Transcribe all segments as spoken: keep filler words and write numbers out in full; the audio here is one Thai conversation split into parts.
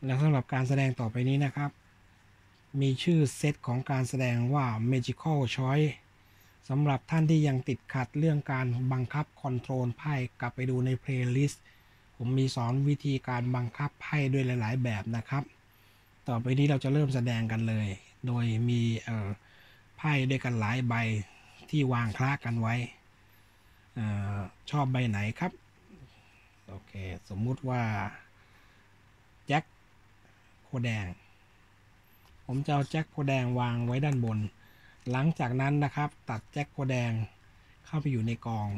และสำหรับการแสดงต่อไปนี้นะครับมีชื่อเซตของการแสดงว่า Magical Choice สำหรับท่านที่ยังติดขัดเรื่องการบังคับคอนโทรลไพ่กลับไปดูในเพลย์ลิสต์ผมมีสอนวิธีการบังคับไพ่ด้วยหลายๆแบบนะครับต่อไปนี้เราจะเริ่มแสดงกันเลยโดยมีเอ่อไพ่ด้วยกันหลายใบที่วางคละกันไว้อชอบใบไหนครับโอเคสมมุติว่าแจ็คโพแดงผมจะเอาแจ็คโพแดงวางไว้ด้านบนหลังจากนั้นนะครับตัดแจ็คโพแดงเข้าไปอยู่ในกอง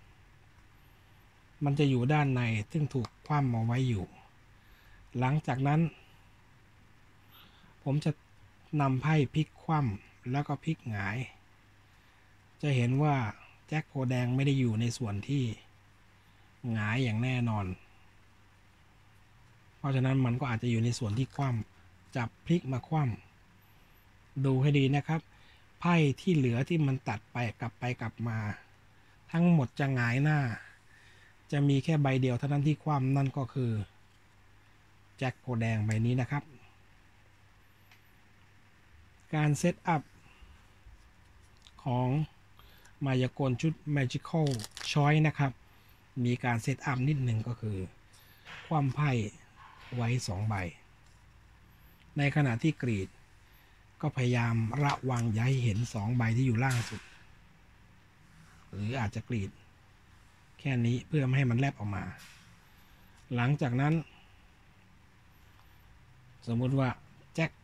มันจะอยู่ด้านในซึ่งถูกคว่ำเอาไว้อยู่หลังจากนั้นผมจะนำไพ่พลิกคว่ำแล้วก็พลิกหงายจะเห็นว่าแจ็คโพแดงไม่ได้อยู่ในส่วนที่หงายอย่างแน่นอนเพราะฉะนั้นมันก็อาจจะอยู่ในส่วนที่คว่ำจับพลิกมาคว่ำดูให้ดีนะครับไพ่ที่เหลือที่มันตัดไปกลับไปกลับมาทั้งหมดจะหงายหน้าจะมีแค่ใบเดียวเท่านั้นที่คว่ำนั่นก็คือแจ็คโพแดงใบนี้นะครับการเซตอัพของมายากลชุด Magical Choice นะครับมีการเซตอัพนิดหนึ่งก็คือคว่ำไพ่ไว้สองใบในขณะที่กรีดก็พยายามระวังอย่าให้เห็นสองใบที่อยู่ล่างสุดหรืออาจจะกรีดแค่นี้เพื่อไม่ให้มันแลบออกมาหลังจากนั้นสมมุติว่าแจ็ค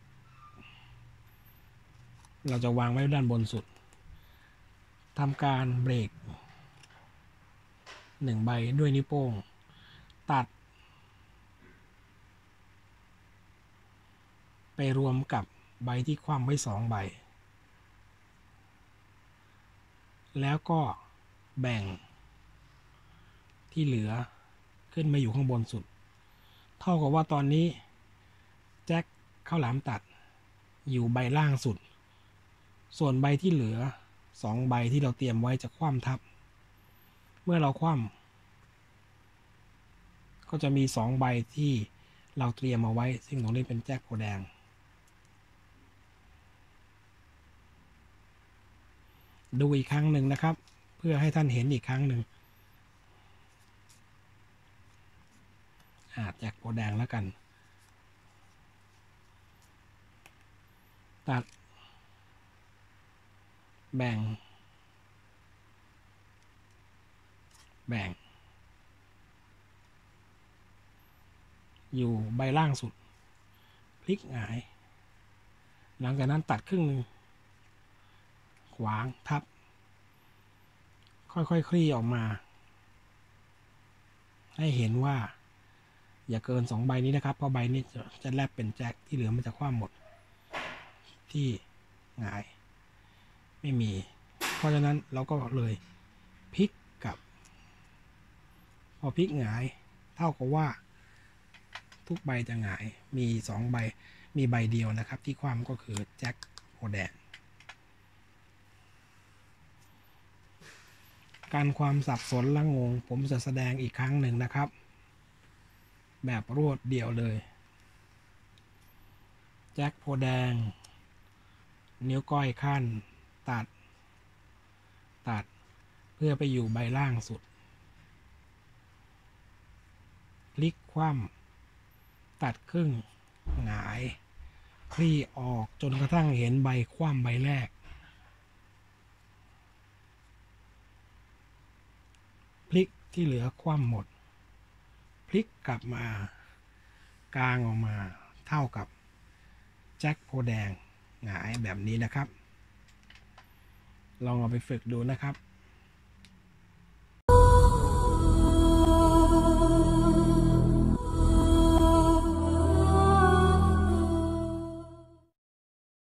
เราจะวางไว้ด้านบนสุดทำการเบรกหนึ่งใบด้วยนิ้วโป้งตัดไปรวมกับใบที่คว่ำไว้สองใบแล้วก็แบ่งที่เหลือขึ้นมาอยู่ข้างบนสุดเท่ากับว่าตอนนี้แจ็คข้าวหลามตัดอยู่ใบล่างสุดส่วนใบที่เหลือสองใบที่เราเตรียมไว้จะคว่ำทับเมื่อเราคว่ำก็จะมีสองใบที่เราเตรียมเอาไว้ซึ่งตรงนี้เป็นแจ็คโพแดงดูอีกครั้งหนึ่งนะครับเพื่อให้ท่านเห็นอีกครั้งหนึ่งแจ็คโพแดงแล้วกันตัดแบ่งแบ่งอยู่ใบล่างสุดพลิกหงายหลังจากนั้นตัดครึ่งนึงขวางทับค่อยๆ คลี่ออกมาให้เห็นว่าอย่าเกินสองใบนี้นะครับเพราะใบนี้จะจะแลบเป็นแจ็คที่เหลือมันจะคว่ำหมดที่หงายไม่มีเพราะฉะนั้นเราก็เลยพลิกกับพอพลิกหงายเท่ากับว่าทุกใบจะหงายมีสองใบมีใบเดียวนะครับที่คว่ำก็คือแจ็คโพแดงการความสับสนและงงผมจะแสดงอีกครั้งหนึ่งนะครับแบบรวดเดียวเลยแจ็คโพแดงนิ้วก้อยขั้นตัดตัดเพื่อไปอยู่ใบล่างสุดพลิกคว่ำตัดครึ่งหงายคลี่ออกจนกระทั่งเห็นใบคว่ำใบแรกพลิกที่เหลือคว่ำหมดพลิกกลับมากลางออกมาเท่ากับแจ็คโพแดงหงายแบบนี้นะครับลองเอาไปฝึกดูนะครับ